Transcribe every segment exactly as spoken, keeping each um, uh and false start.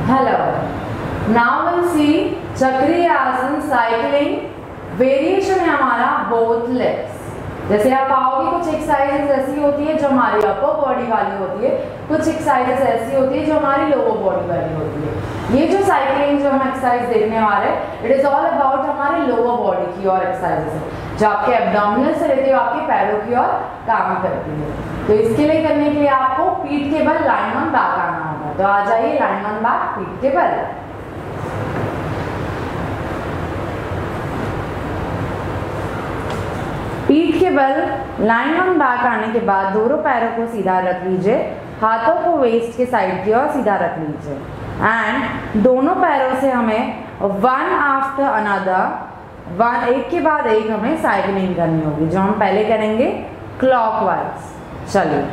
Hello. Now we'll see चक्रीय आसन cycling variation है हमारा बोथ लेग्स। जैसे आप पाओगे कुछ एक्सरसाइजेस ऐसी होती है जो हमारी अपर बॉडी वाली होती है, कुछ एक्सरसाइजेस ऐसी होती है जो हमारी लोअर बॉडी वाली होती है। ये जो साइकिलिंग जो हम एक्सरसाइज देखने वाले हैं, इट इज ऑल अबाउट हमारे लोअर बॉडी की और एक्सरसाइजेस है जो आपके एब्डोमिनल से लेते हुए आपके पैरों की ओर काम करती है। तो इसके लिए करने के लिए आपको पीठ के बल लाइन ऑन बैक आना होगा। तो आ जाइए लाइन ऑन बैक, पीठ के बल। पीठ के बल लाइन ऑन बैक आने के बाद दोनों पैरों को सीधा रख लीजिए, हाथों को वेस्ट के साइड की ओर सीधा रख लीजिए एंड दोनों पैरों से हमें वन आफ्टर अनदर, वन एक के बाद एक हमें साइकिलिंग करनी होगी, जो हम पहले करेंगे क्लॉकवाइज। चलिए,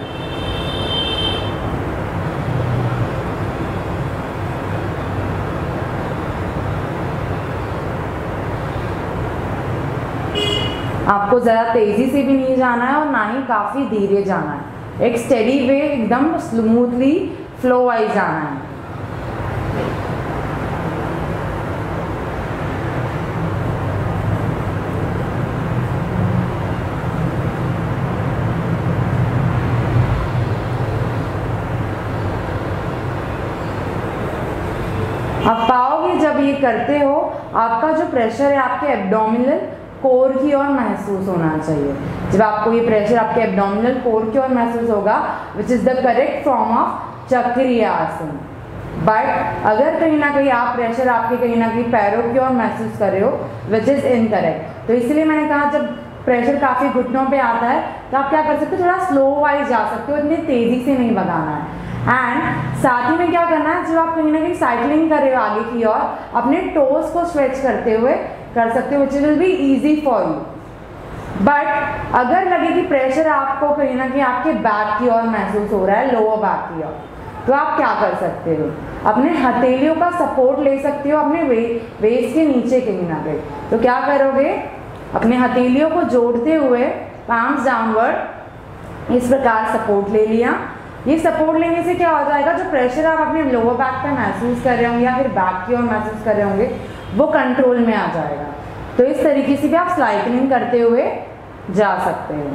आपको ज़्यादा तेज़ी से भी नहीं जाना है और ना ही काफ़ी धीरे जाना है, एक स्टेडी वे, एकदम स्मूथली फ्लो वाइज जाना है। आप पाओगे जब ये करते हो आपका जो प्रेशर है आपके एब्डोमिनल कोर की ओर महसूस होना चाहिए। जब आपको ये प्रेशर आपके एब्डोमिनल कोर की ओर महसूस होगा, which is the correct form of चक्रीय आसन। बट अगर कहीं ना कहीं आप प्रेशर आपके कहीं ना कहीं पैरों की ओर महसूस कर रहे हो, विच इज़ इनकरेक्ट। तो इसलिए मैंने कहा जब प्रेशर काफ़ी घुटनों पे आता है तो आप क्या कर सकते हो, थोड़ा स्लो वाइज जा सकते हो, इतनी तेज़ी से नहीं भगाना है। एंड साथ ही में क्या करना है, जब आप कहीं ना कहीं साइकिलिंग कर रहे हो आगे की ओर, अपने टोज को स्ट्रेच करते हुए कर सकते हो, which will be easy for you. But अगर लगे कि प्रेशर आपको कहीं ना कहीं आपके बैक की ओर महसूस हो रहा है, लोअर बैक की ओर, तो आप क्या कर सकते हो, अपने हथेलियों का सपोर्ट ले सकते हो अपने वे वेस्ट के नीचे कहीं ना कहीं। तो क्या करोगे, अपने हथेलियों को जोड़ते हुए पाम्स डाउनवर्ड इस प्रकार सपोर्ट ले लिया। ये सपोर्ट लेने से क्या हो जाएगा, जो प्रेशर आप अपने लोअर बैक पे महसूस कर रहे होंगे या फिर बैक की ओर महसूस कर रहे होंगे, वो कंट्रोल में आ जाएगा। तो इस तरीके से भी आप साइकिलिंग करते हुए जा सकते हो।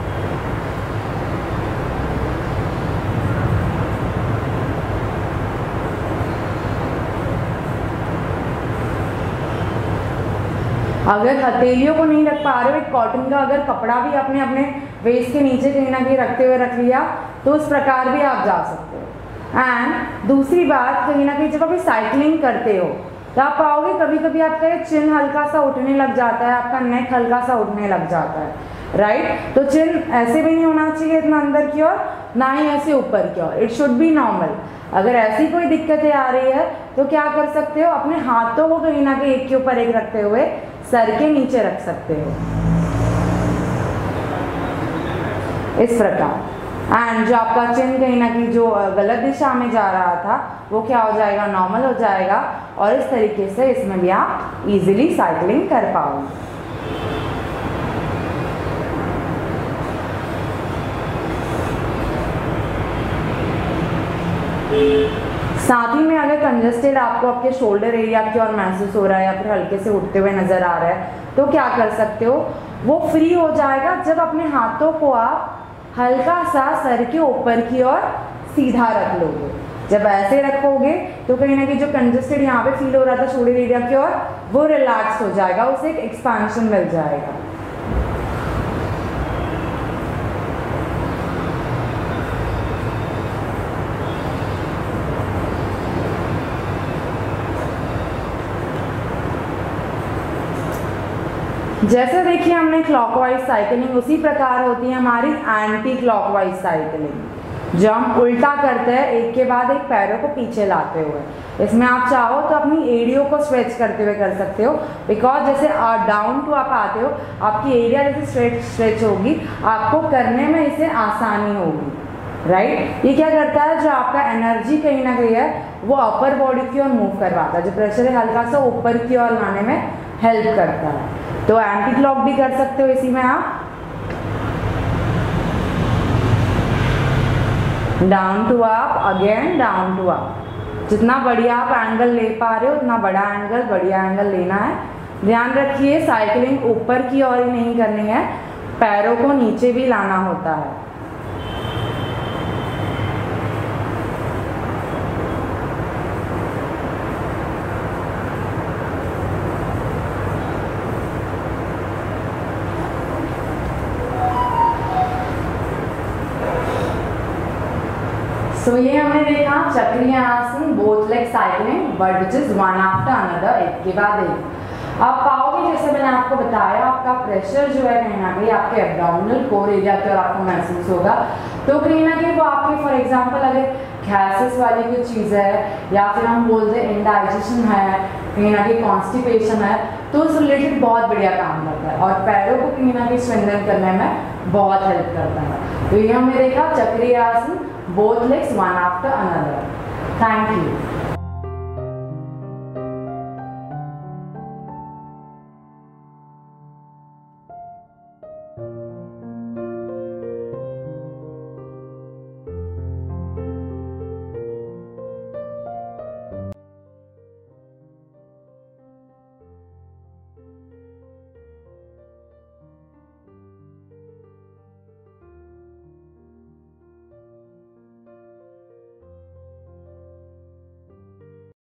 अगर हथेलियों को नहीं रख पा रहे हो, एक कॉटन का अगर कपड़ा भी आपने अपने वेस्ट के नीचे कहीं ना कहीं रखते हुए रख लिया, तो इस प्रकार भी आप जा सकते हो। एंड दूसरी बात, कहीं ना कहीं जब आप साइकिलिंग करते हो तो आप पाओगे कभी कभी आपका चिन हल्का सा उठने लग जाता है, आपका नेक हल्का सा उठने लग जाता है, राइट। तो चिन ऐसे भी नहीं होना चाहिए इतना अंदर की ओर, ना ही ऐसे ऊपर की ओर, इट शुड बी नॉर्मल। अगर ऐसी कोई दिक्कतें आ रही है तो क्या कर सकते हो, अपने हाथों को कहीं ना कहीं एक के ऊपर एक रखते हुए सर के नीचे रख सकते हो, इस प्रकार। एंड जो आपका चिन कहीं ना कहीं जो गलत दिशा में जा रहा था, वो क्या हो जाएगा, नॉर्मल हो जाएगा, और इस तरीके से इसमें भी आप इजीली साइकिलिंग कर पाओगे। साथ ही में अगर कंजस्टेड आपको आपके शोल्डर एरिया की ओर महसूस हो रहा है या फिर हल्के से उठते हुए नजर आ रहा है, तो क्या कर सकते हो, वो फ्री हो जाएगा जब अपने हाथों को आप हल्का सा सर के ऊपर की ओर सीधा रख लोगे। जब ऐसे रखोगे तो कहीं ना कहीं जो कंजस्टेड यहाँ पे फील हो रहा था शोल्डर एरिया की ओर, वो रिलैक्स हो जाएगा, उसे एक एक्सपांशन मिल जाएगा। जैसे देखिए हमने क्लॉकवाइज साइकिलिंग, उसी प्रकार होती है हमारी एंटी क्लॉकवाइज साइकिलिंग, जो हम उल्टा करते हैं एक के बाद एक पैरों को पीछे लाते हुए। इसमें आप चाहो तो अपनी एड़ियों को स्ट्रेच करते हुए कर सकते हो, बिकॉज जैसे डाउन टू आप आते हो, आपकी एरिया जैसे स्ट्रेच स्ट्रेच होगी, आपको करने में इसे आसानी होगी, राइट। ये क्या करता है, जो आपका एनर्जी कहीं ना कहीं है वो अपर बॉडी की ओर मूव करवाता है, जो प्रेशर है हल्का सा ऊपर की ओर लाने में हेल्प करता है। तो एंटी क्लॉक भी कर सकते हो इसी में आप, down to up, again down to up. जितना बढ़िया आप एंगल ले पा रहे हो उतना बड़ा एंगल बढ़िया एंगल लेना है। ध्यान रखिए साइकिलिंग ऊपर की ओर ही नहीं करनी है, पैरों को नीचे भी लाना होता है। सो so, ये हमने देखा चक्रीय आसन, both leg cycling, but which is one after another, एक के बाद एक। आप पाओगे जैसे मैंने आपको बताया आपका प्रेशर जो है कहीं ना कहीं आपके एब्डोमिनल कोर एरिया पे और आपको महसूस होगा। तो कहीं ना कहीं वो आपके फॉर एग्जांपल अगर गैसेस वाली कोई चीज़ है या फिर हम बोलते हैं इंडाइजेशन है, कहीं ना कहीं कॉन्स्टिपेशन है, तो उस रिलेटेड बहुत बढ़िया काम करता है और पैरों को कहीं ना कहीं स्ट्रेंथन करने में बहुत हेल्प करता है। तो ये हमने देखा चक्रीय आसन, both legs one after another. Thank you.